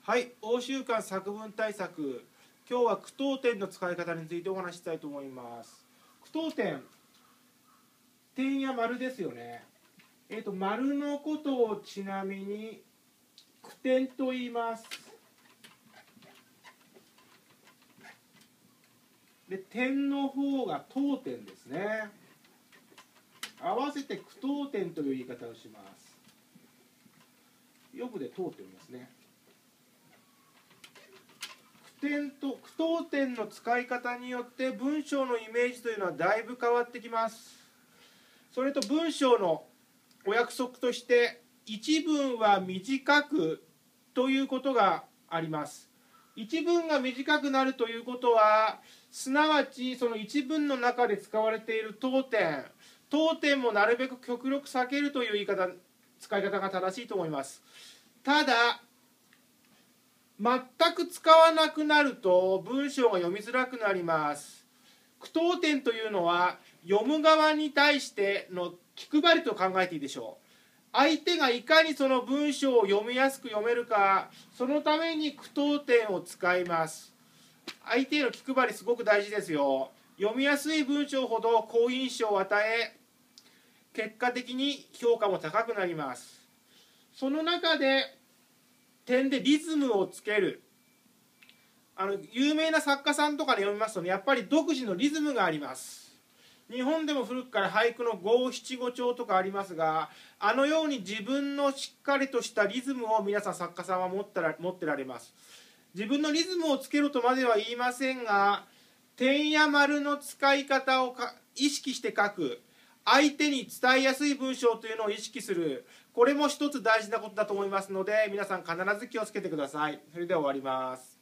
はい、欧州間作文対策。今日は句読点の使い方についてお話ししたいと思います。句読点、点や丸ですよね。丸のことをちなみに句点と言います。で、点の方が読点ですね。合わせて句読点という言い方をします。よくで読っておりますね。句読点の使い方によって文章のイメージというのはだいぶ変わってきます。それと文章のお約束として一文は短くということがあります。一文が短くなるということはすなわちその一文の中で使われている読点もなるべく極力避けるという使い方が正しいと思います。ただ全く使わなくなると文章が読みづらくなります。句読点というのは読む側に対しての気配りと考えていいでしょう。相手がいかにその文章を読みやすく読めるか、そのために句読点を使います。相手への気配りすごく大事ですよ。読みやすい文章ほど好印象を与え、結果的に評価も高くなります。その中で点でリズムをつける。有名な作家さんとかで読みますとね、やっぱり独自のリズムがあります。日本でも古くから俳句の五七五調とかありますが、あのように自分のしっかりとしたリズムを皆さん作家さんは持ってられます。自分のリズムをつけろとまでは言いませんが、点や丸の使い方を意識して書く、相手に伝えやすい文章というのを意識する、これも一つ大事なことだと思いますので、皆さん必ず気をつけてください。それでは終わります。